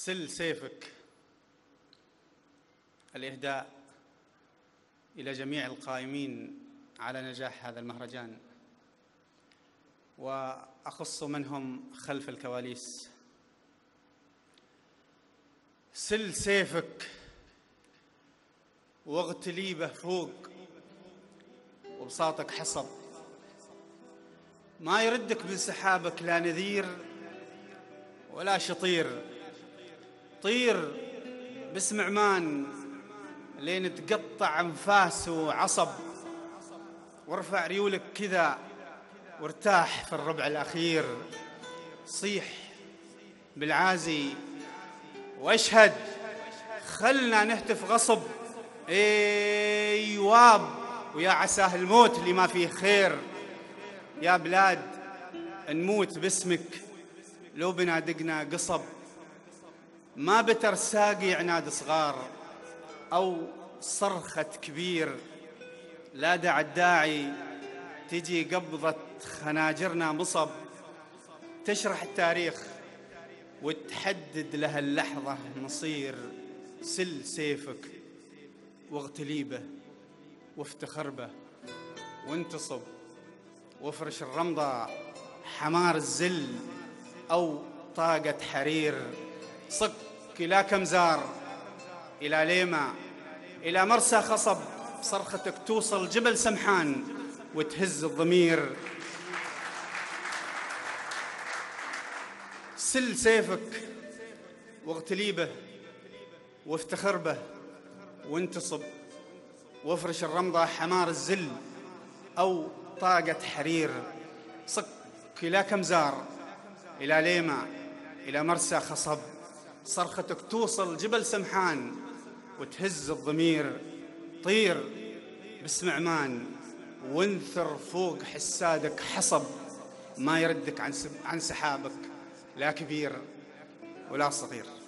سل سيفك. الإهداء إلى جميع القائمين على نجاح هذا المهرجان، وأخص من هم خلف الكواليس. سل سيفك واغتلي به فوق، وبساطك حصب ما يردك من سحابك لا نذير ولا شطير. طير باسم عمان لين تقطع أنفاس وعصب، وارفع ريولك كذا وارتاح في الربع الأخير. صيح بالعازي واشهد، خلنا نهتف غصب. ايواب ويا عساه الموت اللي ما فيه خير. يا بلاد نموت باسمك لو بنادقنا قصب. ما بتر ساقي عناد صغار أو صرخة كبير، لا داعي الداعي تجي قبضة خناجرنا مصب. تشرح التاريخ وتحدد له اللحظة مصير. سل سيفك واغتلي به وافتخر به وانتصب، وافرش الرمضة حمار الزل أو طاقة حرير. صك إلى كمزار، إلى ليمة، إلى مرسى خصب. صرختك توصل جبل سمحان وتهز الضمير. سل سيفك واغتلي به وافتخر به وانتصب، وافرش الرمضة حمار الزل أو طاقة حرير. صك إلى كمزار، إلى ليمة، إلى مرسى خصب. صرختك توصل جبل سمحان وتهز الضمير. طير باسم عمان وانثر فوق حسادك حصب، ما يردك عن سحابك لا كبير ولا صغير.